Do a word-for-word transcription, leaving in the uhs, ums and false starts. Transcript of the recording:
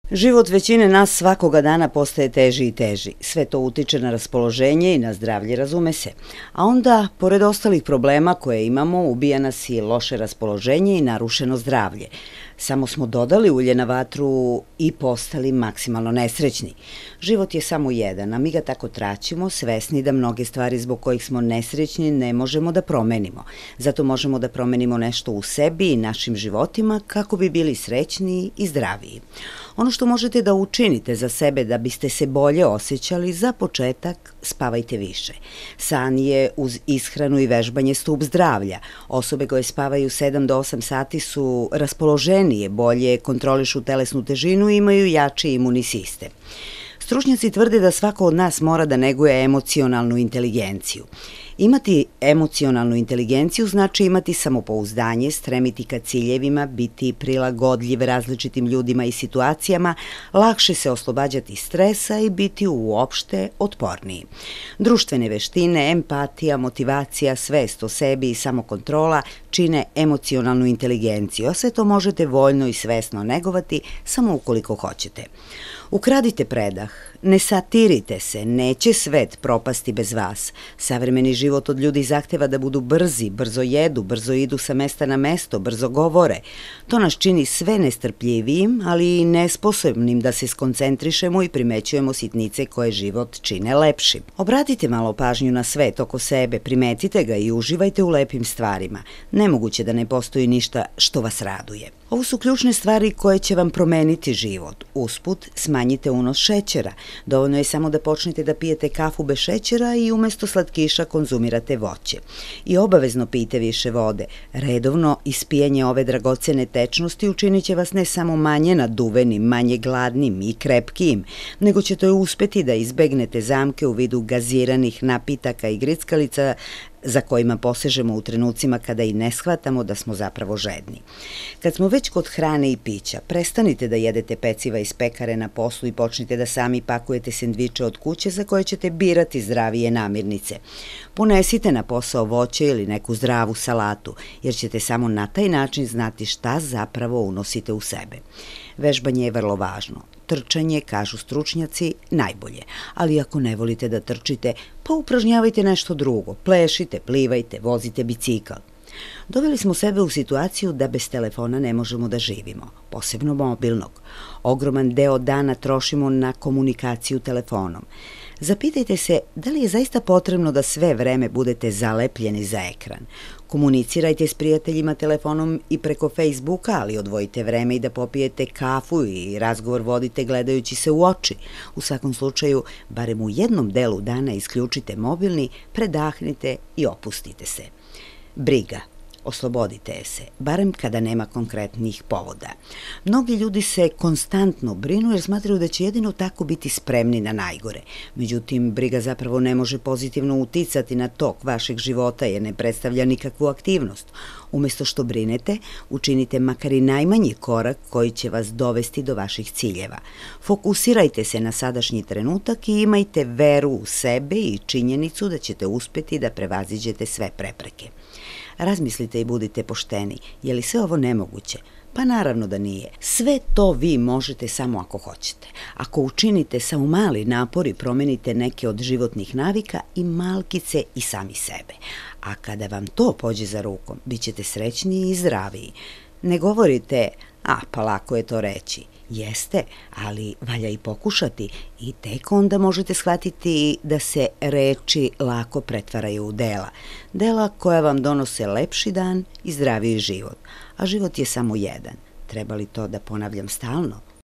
Život većine nas svakoga dana postaje teži i teži. Sve to utiče na raspoloženje i na zdravlje, razume se. A onda, pored ostalih problema koje imamo, ubija nas i loše raspoloženje i narušeno zdravlje. Samo smo dodali ulje na vatru i postali maksimalno nesrećni. Život je samo jedan, a mi ga tako traćimo, svesni da mnoge stvari zbog kojih smo nesrećni ne možemo da promenimo. Zato možemo da promenimo nešto u sebi i našim životima kako bi bili srećniji i zdraviji. Ono što možete da učinite za sebe da biste se bolje osjećali, za početak spavajte više. San je uz ishranu i vežbanje stub zdravlja. Osobe koje spavaju sedam do osam sati su raspoloženije, bolje kontrolišu telesnu težinu i imaju jači imunni sistem. Stručnjaci tvrde da svako od nas mora da neguje emocionalnu inteligenciju. Imati emocionalnu inteligenciju znači imati samopouzdanje, stremiti ka ciljevima, biti prilagodljiv različitim ljudima i situacijama, lakše se oslobađati stresa i biti uopšte otporniji. Društvene veštine, empatija, motivacija, svest o sebi i samokontrola čine emocionalnu inteligenciju, a sve to možete voljno i svesno negovati samo ukoliko hoćete. Ukradite predah, ne satirite se, neće svet propasti bez vas. Savremeni život od ljudi zahteva da budu brzi, brzo jedu, brzo idu sa mesta na mesto, brzo govore. To nas čini sve nestrpljivijim, ali i nesposobnim da se skoncentrišemo i primećujemo sitnice koje život čine lepšim. Obratite malo pažnju na svet oko sebe, primetite ga i uživajte u lepim stvarima. Nemoguće da ne postoji ništa što vas raduje. Ovo su ključne stvari koje će vam promeniti život. Usput, smanjite unos šećera. Dovoljno je samo da počnete da pijete kafu bez šećera i umesto slatkiša konzumirate voće. I obavezno pijte više vode. Redovno ispijanje ove dragocene tečnosti učinit će vas ne samo manje naduvenim, manje gladnim i krepkijim, nego ćete uspeti da izbegnete zamke u vidu gaziranih napitaka i grickalica za kojima posežemo u trenucima kada i ne shvatamo da smo zapravo žedni. Kad smo već kod hrane i pića, prestanite da jedete peciva iz pekare na poslu i počnite da sami pakujete sendviče od kuće za koje ćete birati zdravije namirnice. Ponesite na posao voće ili neku zdravu salatu, jer ćete samo na taj način znati šta zapravo unosite u sebe. Vežbanje je vrlo važno. Trčanje, kažu stručnjaci, najbolje. Ali ako ne volite da trčite, pa upražnjavajte nešto drugo. Plešite, plivajte, vozite bicikl. Doveli smo sebe u situaciju da bez telefona ne možemo da živimo, posebno mobilnog. Ogroman deo dana trošimo na komunikaciju telefonom. Zapitajte se da li je zaista potrebno da sve vreme budete zalepljeni za ekran. Komunicirajte s prijateljima telefonom i preko Facebooka, ali odvojite vreme i da popijete kafu i razgovor vodite gledajući se u oči. U svakom slučaju, barem u jednom delu dana isključite mobilni, predahnite i opustite se. Briga. Oslobodite je se, barem kada nema konkretnih povoda. Mnogi ljudi se konstantno brinu jer smatraju da će jedino tako biti spremni na najgore. Međutim, briga zapravo ne može pozitivno uticati na tok vašeg života jer ne predstavlja nikakvu aktivnost. Umesto što brinete, učinite makar i najmanji korak koji će vas dovesti do vaših ciljeva. Fokusirajte se na sadašnji trenutak i imajte veru u sebe i činjenicu da ćete uspeti da prevaziđete sve prepreke. Razmislite i budite pošteni, je li sve ovo nemoguće? Pa naravno da nije. Sve to vi možete samo ako hoćete. Ako učinite samo mali napor i promenite neke od životnih navika i malkice i sami sebe. A kada vam to pođe za rukom, bit ćete srećniji i zdraviji. Ne govorite, a pa lako je to reći. Jeste, ali valja i pokušati i tek onda možete shvatiti da se reči lako pretvaraju u dela. Dela koja vam donose lepši dan i zdraviji život. A život je samo jedan. Treba li to da ponavljam stalno?